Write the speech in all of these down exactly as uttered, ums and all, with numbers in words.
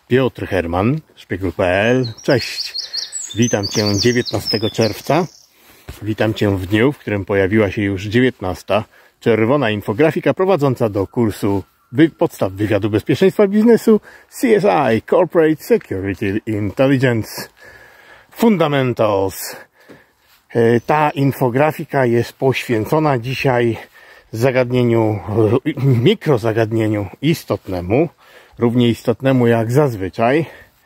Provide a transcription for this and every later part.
Piotr Herman, szpiegul kropka pe el. Cześć, witam Cię dziewiętnastego czerwca. Witam Cię w dniu, w którym pojawiła się już dziewiętnasta czerwona infografika prowadząca do kursu wy podstaw wywiadu bezpieczeństwa biznesu C S I, Corporate Security Intelligence Fundamentals. Ta infografika jest poświęcona dzisiaj zagadnieniu, mikrozagadnieniu istotnemu, równie istotnemu jak zazwyczaj,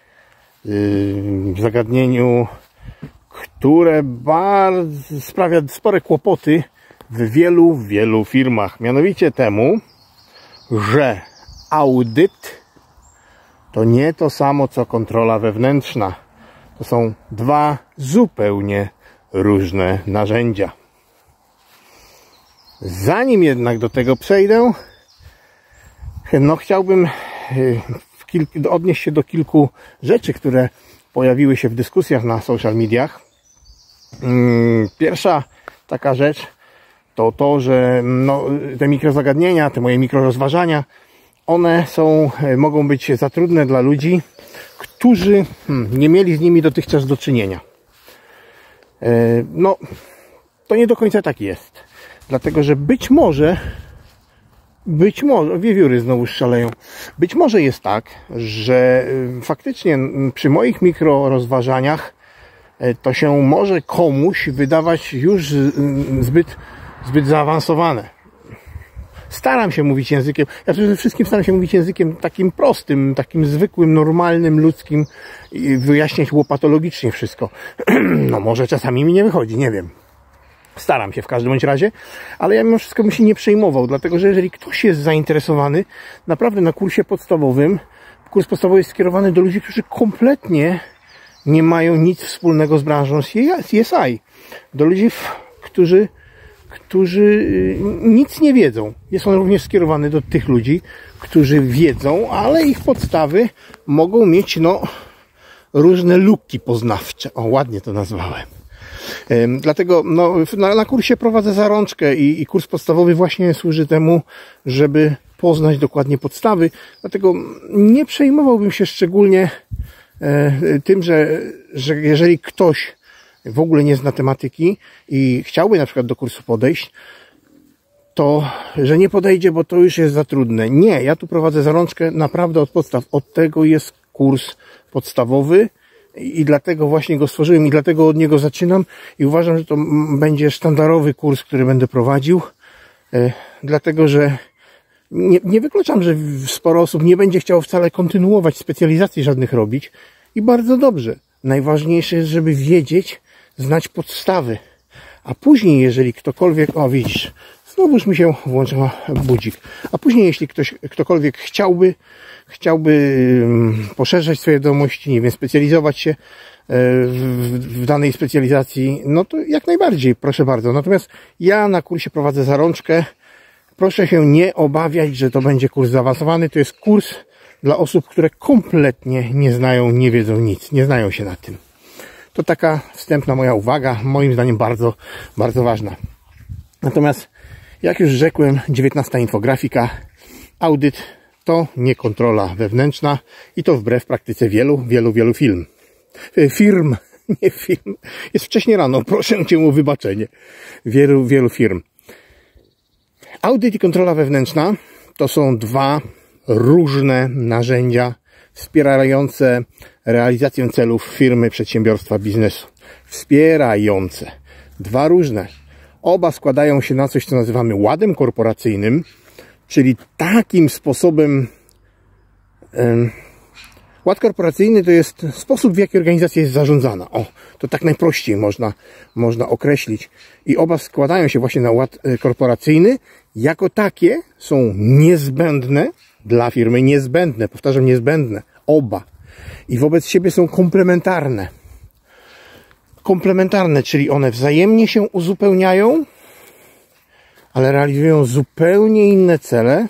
zagadnieniu, które bardzo sprawia spore kłopoty w wielu, wielu firmach. Mianowicie temu, że audyt to nie to samo co kontrola wewnętrzna. To są dwa zupełnie różne narzędzia. Zanim jednak do tego przejdę, no chciałbym odnieść się do kilku rzeczy, które pojawiły się w dyskusjach na social mediach. Pierwsza taka rzecz to to, że no, te mikrozagadnienia, te moje mikrorozważania, one są, mogą być za trudne dla ludzi, którzy hmm, nie mieli z nimi dotychczas do czynienia. No, to nie do końca tak jest. Dlatego, że być może, być może, wiewióry znowu szaleją, być może jest tak, że faktycznie przy moich mikrorozważaniach to się może komuś wydawać już zbyt, zbyt zaawansowane. Staram się mówić językiem, ja przede wszystkim staram się mówić językiem takim prostym, takim zwykłym, normalnym, ludzkim i wyjaśniać łopatologicznie wszystko. No może czasami mi nie wychodzi, nie wiem. Staram się w każdym bądź razie, ale ja mimo wszystko bym się nie przejmował, dlatego że jeżeli ktoś jest zainteresowany, naprawdę na kursie podstawowym, kurs podstawowy jest skierowany do ludzi, którzy kompletnie nie mają nic wspólnego z branżą C S I. Do ludzi, którzy którzy nic nie wiedzą. Jest on również skierowany do tych ludzi, którzy wiedzą, ale ich podstawy mogą mieć no, różne luki poznawcze. O, ładnie to nazwałem. Dlatego no, na, na kursie prowadzę zarączkę i, i kurs podstawowy właśnie służy temu, żeby poznać dokładnie podstawy. Dlatego nie przejmowałbym się szczególnie e, tym, że, że jeżeli ktoś w ogóle nie zna tematyki i chciałby na przykład do kursu podejść, to że nie podejdzie, bo to już jest za trudne. Nie, ja tu prowadzę zarączkę naprawdę od podstaw. Od tego jest kurs podstawowy i dlatego właśnie go stworzyłem i dlatego od niego zaczynam i uważam, że to będzie sztandarowy kurs, który będę prowadził, dlatego że nie, nie wykluczam, że sporo osób nie będzie chciało wcale kontynuować specjalizacji żadnych robić i bardzo dobrze. Najważniejsze jest, żeby wiedzieć, znać podstawy. A później, jeżeli ktokolwiek, o widzisz, znowuż mi się włączył budzik. A później, jeśli ktoś, ktokolwiek chciałby, chciałby poszerzać swoje wiadomości, nie wiem, specjalizować się w, w danej specjalizacji, no to jak najbardziej, proszę bardzo. Natomiast ja na kursie prowadzę zarączkę. Proszę się nie obawiać, że to będzie kurs zaawansowany. To jest kurs dla osób, które kompletnie nie znają, nie wiedzą nic, nie znają się na tym. To taka wstępna moja uwaga, moim zdaniem bardzo, bardzo ważna. Natomiast, jak już rzekłem, dziewiętnasta infografika, audyt to nie kontrola wewnętrzna i to wbrew praktyce wielu, wielu, wielu firm. Firm, nie firm. Jest wcześnie rano, proszę Cię o wybaczenie. Wielu, wielu firm. Audyt i kontrola wewnętrzna to są dwa różne narzędzia wspierające realizację celów firmy, przedsiębiorstwa, biznesu. Wspierające. Dwa różne. Oba składają się na coś, co nazywamy ładem korporacyjnym, czyli takim sposobem... Um, ład korporacyjny to jest sposób, w jaki organizacja jest zarządzana. O, to tak najprościej można, można określić. I oba składają się właśnie na ład korporacyjny. Jako takie są niezbędne dla firmy, niezbędne, powtarzam, niezbędne. Oba. I wobec siebie są komplementarne. Komplementarne, czyli one wzajemnie się uzupełniają, ale realizują zupełnie inne cele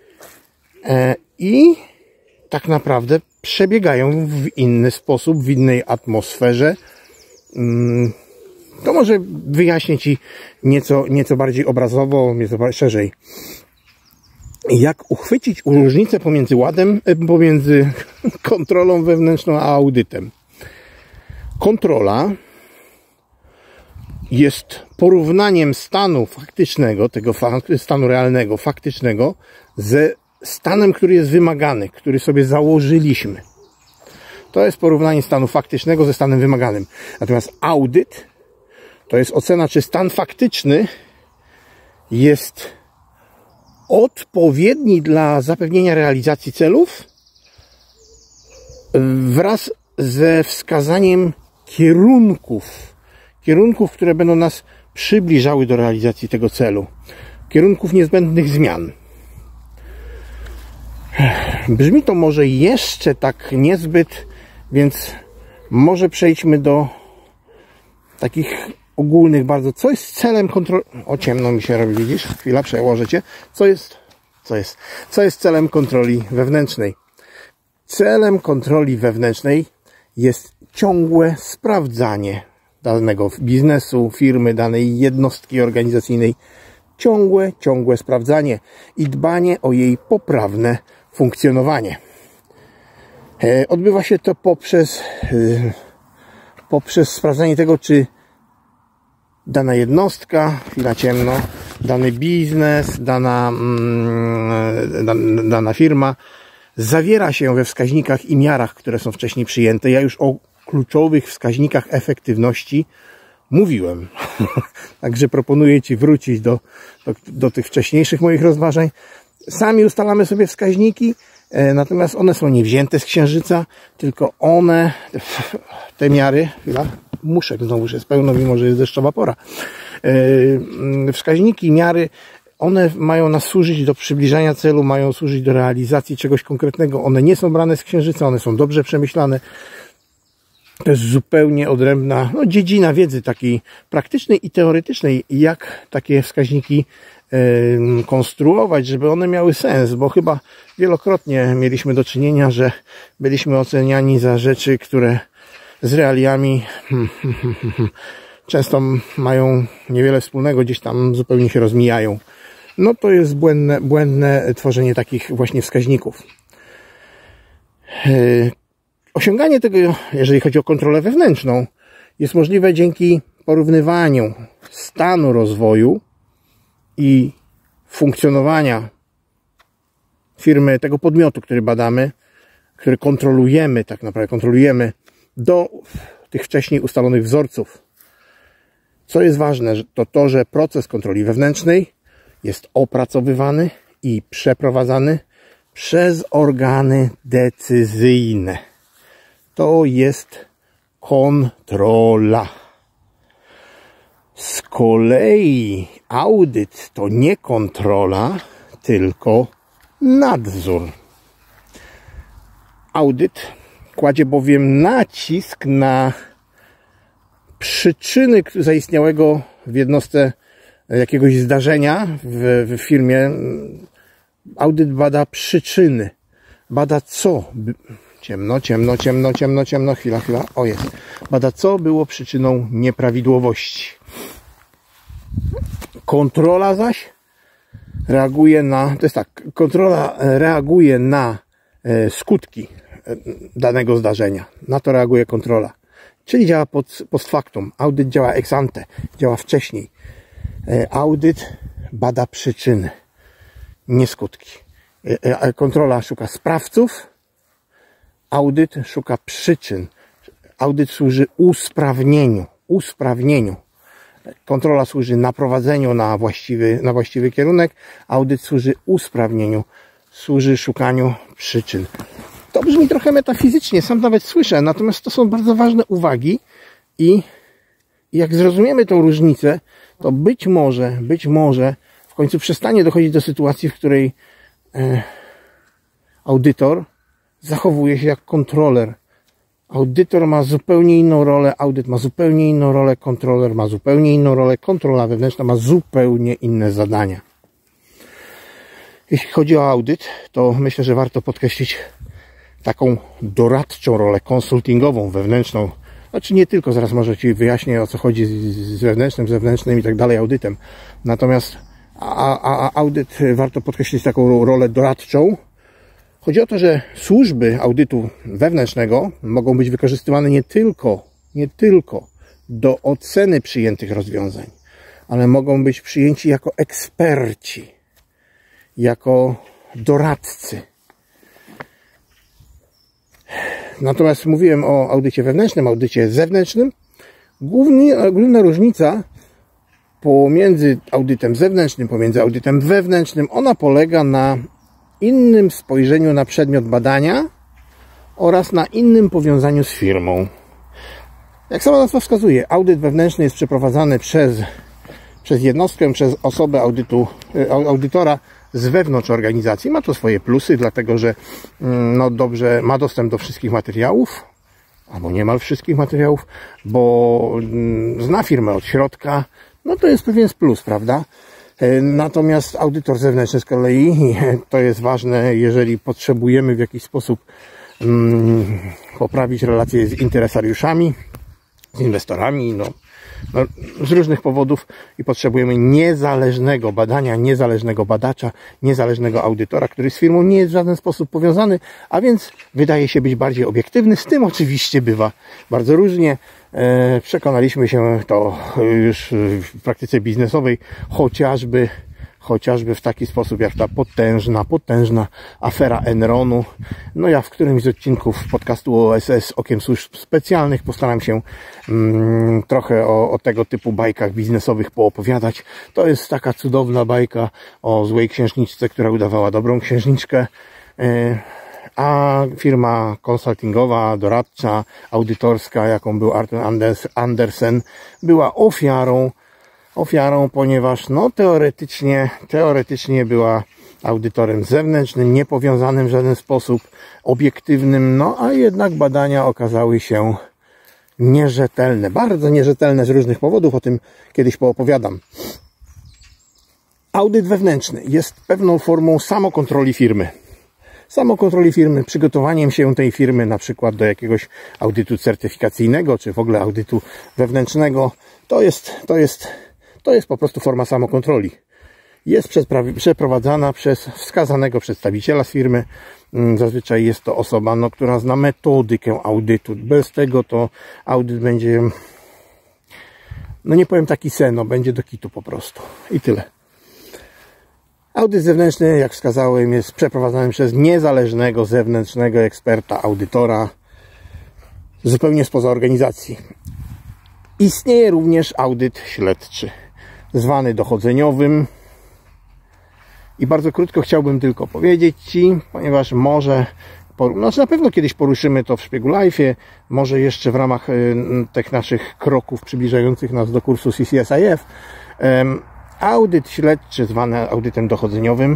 e, i tak naprawdę przebiegają w inny sposób, w innej atmosferze. Mm, to może wyjaśnię Ci nieco, nieco bardziej obrazowo, nieco bardziej szerzej. jak uchwycić różnicę pomiędzy ładem, pomiędzy kontrolą wewnętrzną a audytem. Kontrola jest porównaniem stanu faktycznego, tego stanu realnego, faktycznego, ze stanem, który jest wymagany, który sobie założyliśmy. To jest porównanie stanu faktycznego ze stanem wymaganym. Natomiast audyt to jest ocena, czy stan faktyczny jest odpowiedni dla zapewnienia realizacji celów wraz ze wskazaniem kierunków, kierunków, które będą nas przybliżały do realizacji tego celu, kierunków niezbędnych zmian. Brzmi to może jeszcze tak niezbyt, więc może przejdźmy do takich ogólnych bardzo. Co jest celem kontroli? O, ciemno mi się robi, widzisz? Chwila, przełożę cię. Co jest? Co jest? Co jest celem kontroli wewnętrznej? Celem kontroli wewnętrznej jest ciągłe sprawdzanie danego biznesu, firmy, danej jednostki organizacyjnej. Ciągłe, ciągłe sprawdzanie i dbanie o jej poprawne funkcjonowanie. Odbywa się to poprzez, poprzez sprawdzanie tego, czy dana jednostka, chwila ciemno, dany biznes, dana, mm, dana firma zawiera się we wskaźnikach i miarach, które są wcześniej przyjęte. Ja już o kluczowych wskaźnikach efektywności mówiłem. Także proponuję Ci wrócić do, do, do tych wcześniejszych moich rozważań. Sami ustalamy sobie wskaźniki, natomiast one są nie wzięte z księżyca, tylko one, te miary, chwila, muszek znowu jest pełno, mimo że jest deszczowa pora. Wskaźniki, miary, one mają nas służyć do przybliżania celu, mają służyć do realizacji czegoś konkretnego. One nie są brane z księżyca, one są dobrze przemyślane. To jest zupełnie odrębna no, dziedzina wiedzy takiej praktycznej i teoretycznej, jak takie wskaźniki y, konstruować, żeby one miały sens, bo chyba wielokrotnie mieliśmy do czynienia, że byliśmy oceniani za rzeczy, które z realiami hmm, hmm, hmm, hmm, często mają niewiele wspólnego, gdzieś tam zupełnie się rozmijają. No to jest błędne, błędne tworzenie takich właśnie wskaźników. Y, Osiąganie tego, jeżeli chodzi o kontrolę wewnętrzną, jest możliwe dzięki porównywaniu stanu rozwoju i funkcjonowania firmy, tego podmiotu, który badamy, który kontrolujemy, tak naprawdę kontrolujemy, do tych wcześniej ustalonych wzorców. Co jest ważne, to to, że proces kontroli wewnętrznej jest opracowywany i przeprowadzany przez organy decyzyjne. To jest kontrola. Z kolei audyt to nie kontrola, tylko nadzór. Audyt kładzie bowiem nacisk na przyczyny zaistniałego w jednostce jakiegoś zdarzenia w, w firmie. Audyt bada przyczyny. Bada co? Ciemno, ciemno, ciemno, ciemno, ciemno. Chwila, chwila. O, jest. Bada, co było przyczyną nieprawidłowości. Kontrola zaś reaguje na... To jest tak. Kontrola reaguje na skutki danego zdarzenia. Na to reaguje kontrola. Czyli działa pod, post factum. Audyt działa ex ante. Działa wcześniej. Audyt bada przyczyny, nie skutki. Kontrola szuka sprawców. Audyt szuka przyczyn. Audyt służy usprawnieniu. Usprawnieniu. Kontrola służy naprowadzeniu na właściwy, na właściwy kierunek. Audyt służy usprawnieniu. Służy szukaniu przyczyn. To brzmi trochę metafizycznie, sam nawet słyszę. Natomiast to są bardzo ważne uwagi. I jak zrozumiemy tą różnicę, to być może, być może w końcu przestanie dochodzić do sytuacji, w której e, audytor zachowuje się jak kontroler. Audytor ma zupełnie inną rolę, audyt ma zupełnie inną rolę, kontroler ma zupełnie inną rolę, kontrola wewnętrzna ma zupełnie inne zadania. Jeśli chodzi o audyt, to myślę, że warto podkreślić taką doradczą rolę, konsultingową, wewnętrzną. Znaczy nie tylko, zaraz może Ci wyjaśnię, o co chodzi z wewnętrznym, zewnętrznym i tak dalej audytem. Natomiast a, a audyt, warto podkreślić taką rolę doradczą. Chodzi o to, że służby audytu wewnętrznego mogą być wykorzystywane nie tylko, nie tylko do oceny przyjętych rozwiązań, ale mogą być przyjęci jako eksperci, jako doradcy. Natomiast mówiłem o audycie wewnętrznym, audycie zewnętrznym. Głównie, główna różnica pomiędzy audytem zewnętrznym, pomiędzy audytem wewnętrznym, ona polega na innym spojrzeniu na przedmiot badania oraz na innym powiązaniu z firmą. Jak sama nazwa wskazuje, audyt wewnętrzny jest przeprowadzany przez, przez jednostkę, przez osobę audytu, audytora z wewnątrz organizacji. Ma to swoje plusy, dlatego że no dobrze, ma dostęp do wszystkich materiałów, albo niemal wszystkich materiałów, bo zna firmę od środka. No to jest pewien plus, prawda? Natomiast audytor zewnętrzny z kolei, to jest ważne, jeżeli potrzebujemy w jakiś sposób um, poprawić relacje z interesariuszami, z inwestorami, no, no, z różnych powodów i potrzebujemy niezależnego badania, niezależnego badacza, niezależnego audytora, który z firmą nie jest w żaden sposób powiązany, a więc wydaje się być bardziej obiektywny. Z tym oczywiście bywa bardzo różnie. E, przekonaliśmy się to już w praktyce biznesowej, chociażby chociażby w taki sposób jak ta potężna, potężna afera Enronu. No ja w którymś z odcinków podcastu O S S Okiem Służb Specjalnych postaram się mm, trochę o, o tego typu bajkach biznesowych poopowiadać. To jest taka cudowna bajka o złej księżniczce, która udawała dobrą księżniczkę, yy, a firma konsultingowa, doradcza, audytorska, jaką był Arthur Andersen, była ofiarą ofiarą, ponieważ no teoretycznie, teoretycznie była audytorem zewnętrznym, niepowiązanym w żaden sposób, obiektywnym, no a jednak badania okazały się nierzetelne, bardzo nierzetelne z różnych powodów, o tym kiedyś poopowiadam. Audyt wewnętrzny jest pewną formą samokontroli firmy. Samokontroli firmy, przygotowaniem się tej firmy na przykład do jakiegoś audytu certyfikacyjnego, czy w ogóle audytu wewnętrznego. To jest, to jest To jest po prostu forma samokontroli. Jest przeprowadzana przez wskazanego przedstawiciela z firmy. Zazwyczaj jest to osoba, no, która zna metodykę audytu. Bez tego to audyt będzie, no nie powiem taki sen, no będzie do kitu po prostu. I tyle. Audyt zewnętrzny, jak wskazałem, jest przeprowadzany przez niezależnego zewnętrznego eksperta, audytora, zupełnie spoza organizacji. Istnieje również audyt śledczy, zwany dochodzeniowym. I bardzo krótko chciałbym tylko powiedzieć Ci, ponieważ może, znaczy na pewno kiedyś poruszymy to w Szpiegu Life'ie, może jeszcze w ramach tych naszych kroków przybliżających nas do kursu C C S I F. Audyt śledczy, zwany audytem dochodzeniowym,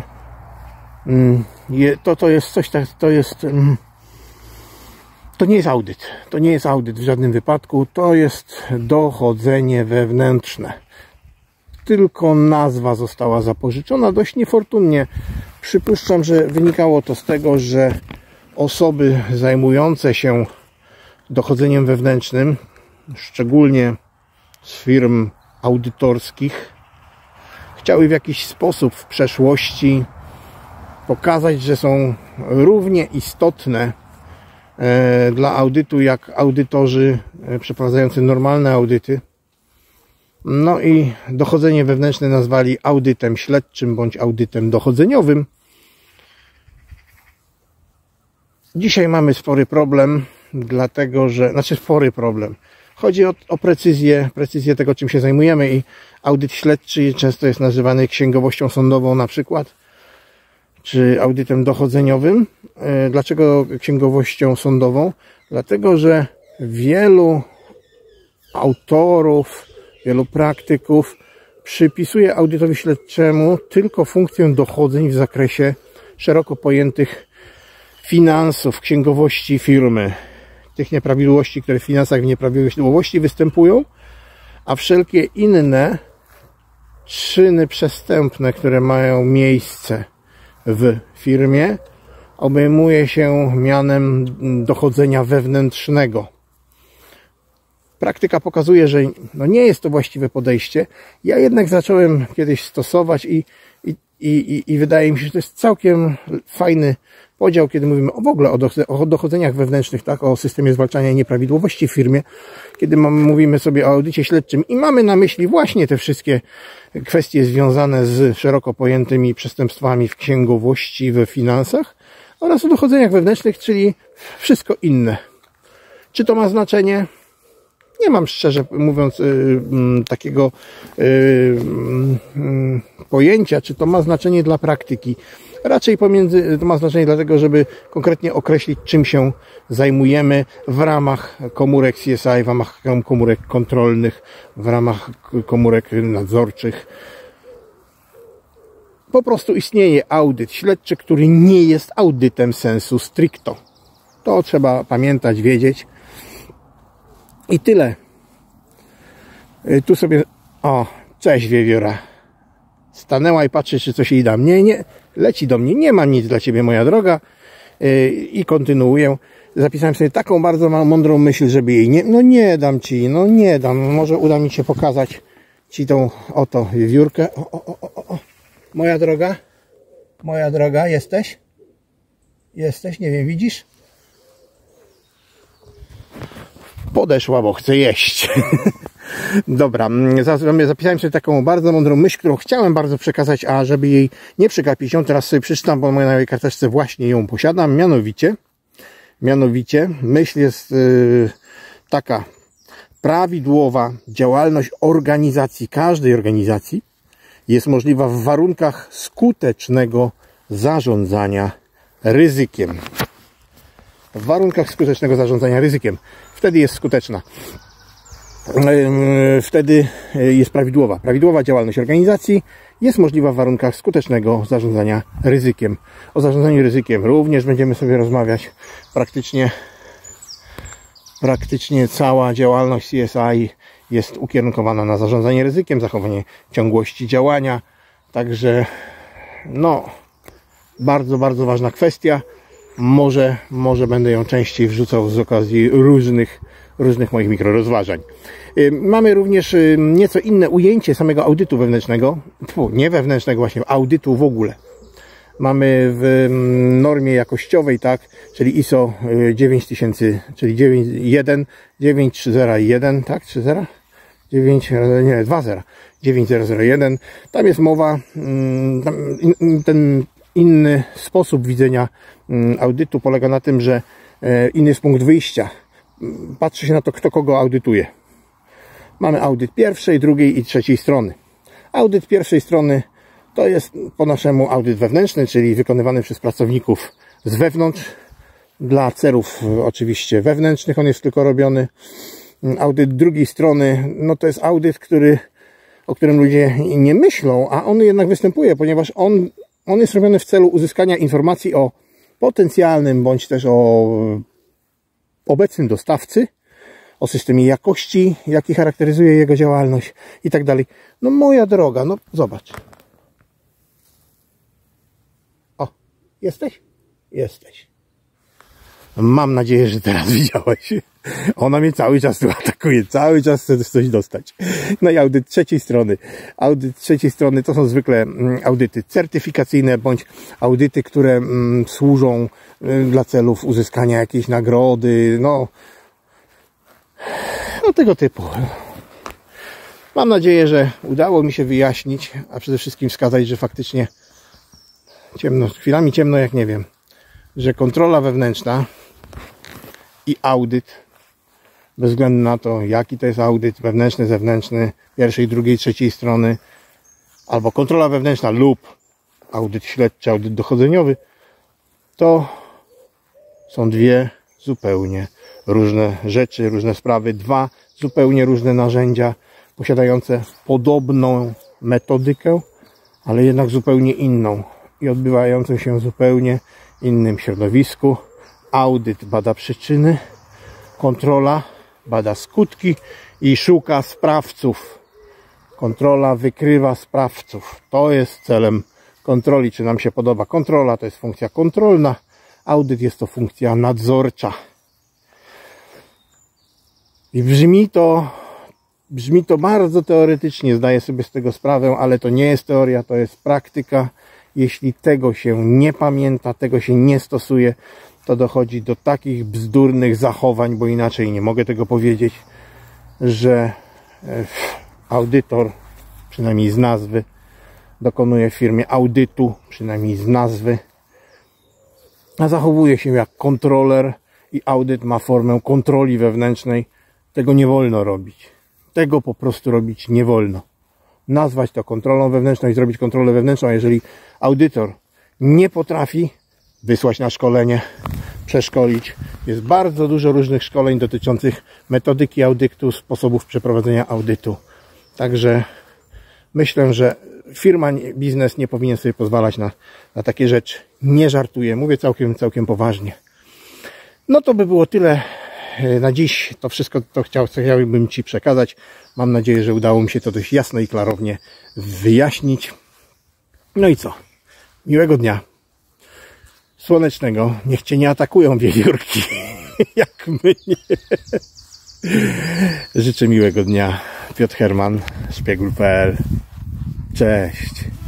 to, to jest coś, to jest... To nie jest audyt. To nie jest audyt w żadnym wypadku. To jest dochodzenie wewnętrzne. Tylko nazwa została zapożyczona dość niefortunnie. Przypuszczam, że wynikało to z tego, że osoby zajmujące się dochodzeniem wewnętrznym, szczególnie z firm audytorskich, chciały w jakiś sposób w przeszłości pokazać, że są równie istotne dla audytu jak audytorzy przeprowadzający normalne audyty. No i dochodzenie wewnętrzne nazwali audytem śledczym bądź audytem dochodzeniowym. Dzisiaj mamy spory problem, dlatego że, znaczy spory problem. Chodzi o, o precyzję, precyzję tego, czym się zajmujemy, i audyt śledczy często jest nazywany księgowością sądową na przykład, czy audytem dochodzeniowym. Dlaczego księgowością sądową? Dlatego, że wielu autorów, wielu praktyków przypisuje audytowi śledczemu tylko funkcję dochodzeń w zakresie szeroko pojętych finansów, księgowości firmy, tych nieprawidłowości, które w finansach w nieprawidłowości występują, a wszelkie inne czyny przestępne, które mają miejsce w firmie, obejmuje się mianem dochodzenia wewnętrznego. praktyka pokazuje, że no nie jest to właściwe podejście. Ja jednak zacząłem kiedyś stosować i, i, i, i wydaje mi się, że to jest całkiem fajny podział, kiedy mówimy o w ogóle o dochodzeniach wewnętrznych, tak, o systemie zwalczania nieprawidłowości w firmie, kiedy mamy, mówimy sobie o audycie śledczym i mamy na myśli właśnie te wszystkie kwestie związane z szeroko pojętymi przestępstwami w księgowości, we finansach oraz o dochodzeniach wewnętrznych, czyli wszystko inne. Czy to ma znaczenie? Nie mam, szczerze mówiąc, yy, yy, takiego yy, yy, pojęcia, czy to ma znaczenie dla praktyki. Raczej pomiędzy, to ma znaczenie dlatego, żeby konkretnie określić, czym się zajmujemy w ramach komórek C S I, w ramach komórek kontrolnych, w ramach komórek nadzorczych. Po prostu istnieje audyt śledczy, który nie jest audytem sensu stricto. To trzeba pamiętać, wiedzieć. I tyle. Tu sobie... O, cześć wiewióra. Stanęła i patrzy, czy coś jej dam. Nie, nie. Leci do mnie. Nie mam nic dla ciebie, moja droga. I kontynuuję. Zapisałem sobie taką bardzo mądrą myśl, żeby jej nie... No nie dam ci, no nie dam. Może uda mi się pokazać ci tą oto wiewiórkę. O, o, o, o, o. Moja droga. Moja droga, jesteś? Jesteś? Nie wiem, widzisz? Podeszła, bo chce jeść. Dobra, zapisałem sobie taką bardzo mądrą myśl, którą chciałem bardzo przekazać, a żeby jej nie przegapić ją, teraz sobie przeczytam, bo na mojej karteczce właśnie ją posiadam. Mianowicie, mianowicie myśl jest yy, taka. Prawidłowa działalność organizacji, każdej organizacji jest możliwa w warunkach skutecznego zarządzania ryzykiem. W warunkach skutecznego zarządzania ryzykiem. Wtedy jest skuteczna. Wtedy jest prawidłowa. Prawidłowa działalność organizacji jest możliwa w warunkach skutecznego zarządzania ryzykiem. O zarządzaniu ryzykiem również będziemy sobie rozmawiać. Praktycznie, praktycznie cała działalność C S I jest ukierunkowana na zarządzanie ryzykiem, zachowanie ciągłości działania. Także no, bardzo, bardzo ważna kwestia. Może, może będę ją częściej wrzucał z okazji różnych, różnych moich mikrorozważań. Mamy również nieco inne ujęcie samego audytu wewnętrznego. Fu, nie wewnętrznego, właśnie audytu w ogóle. Mamy w normie jakościowej, tak, czyli I S O dziewięć tysięcy, czyli dziewięć jeden, dziewięć trzy zero jeden, tak, trzy zero? dziewięć, nie, dwa zero, dziewięć zero zero jeden. Tam jest mowa, tam ten inny sposób widzenia audytu polega na tym, że inny jest punkt wyjścia. Patrzy się na to, kto kogo audytuje. Mamy audyt pierwszej, drugiej i trzeciej strony. Audyt pierwszej strony to jest po naszemu audyt wewnętrzny, czyli wykonywany przez pracowników z wewnątrz. Dla celów oczywiście wewnętrznych on jest tylko robiony. Audyt drugiej strony, no to jest audyt, który, o którym ludzie nie myślą, a on jednak występuje, ponieważ on, on jest robiony w celu uzyskania informacji o potencjalnym, bądź też o obecnym dostawcy, o systemie jakości, jaki charakteryzuje jego działalność i tak dalej. No moja droga, no zobacz. O, jesteś? Jesteś. Mam nadzieję, że teraz widziałeś. Ona mnie cały czas tu atakuje, cały czas chce coś dostać. No i audyt trzeciej strony. Audyt trzeciej strony to są zwykle audyty certyfikacyjne, bądź audyty, które służą dla celów uzyskania jakiejś nagrody, no, no tego typu. Mam nadzieję, że udało mi się wyjaśnić, a przede wszystkim wskazać, że faktycznie ciemno, chwilami ciemno jak nie wiem, że kontrola wewnętrzna i audyt, bez względu na to, jaki to jest audyt, wewnętrzny, zewnętrzny, pierwszej, drugiej, trzeciej strony, albo kontrola wewnętrzna lub audyt śledczy, audyt dochodzeniowy, to są dwie zupełnie różne rzeczy, różne sprawy, dwa zupełnie różne narzędzia, posiadające podobną metodykę, ale jednak zupełnie inną i odbywającą się w zupełnie innym środowisku. Audyt bada przyczyny, kontrola bada skutki i szuka sprawców. Kontrola wykrywa sprawców. To jest celem kontroli. Czy nam się podoba kontrola? To jest funkcja kontrolna. Audyt jest to funkcja nadzorcza. I brzmi to, brzmi to bardzo teoretycznie, zdaję sobie z tego sprawę, ale to nie jest teoria, to jest praktyka. Jeśli tego się nie pamięta, tego się nie stosuje, to dochodzi do takich bzdurnych zachowań, bo inaczej nie mogę tego powiedzieć, że audytor, przynajmniej z nazwy, dokonuje w firmie audytu, przynajmniej z nazwy, a zachowuje się jak kontroler i audyt ma formę kontroli wewnętrznej. Tego nie wolno robić. Tego po prostu robić nie wolno. Nazwać to kontrolą wewnętrzną i zrobić kontrolę wewnętrzną, a jeżeli audytor nie potrafi wysłać na szkolenie, przeszkolić. Jest bardzo dużo różnych szkoleń dotyczących metodyki audytu, sposobów przeprowadzenia audytu. Także myślę, że firma, biznes nie powinien sobie pozwalać na, na takie rzeczy. Nie żartuję, mówię całkiem, całkiem poważnie. No to by było tyle na dziś. To wszystko, to chciał, co chciałbym Ci przekazać. Mam nadzieję, że udało mi się to dość jasno i klarownie wyjaśnić. No i co? Miłego dnia. Słonecznego. Niech Cię nie atakują wiewiórki, jak mnie. Życzę miłego dnia. Piotr Herman, szpiegul kropka pe el. Cześć.